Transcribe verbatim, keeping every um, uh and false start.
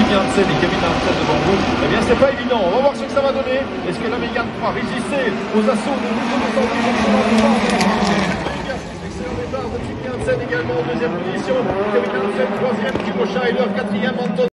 Julien Hansen et Kevin Hansen devant vous. Eh bien, c'est pas évident. On va voir ce que ça va donner. Est-ce que la Mégane pourra résister aux assauts de Nico de Santi? Excellent départ de Julien Hansen également en deuxième position. Kevin Hansen, troisième. Thibaut Scheider, quatrième. Anton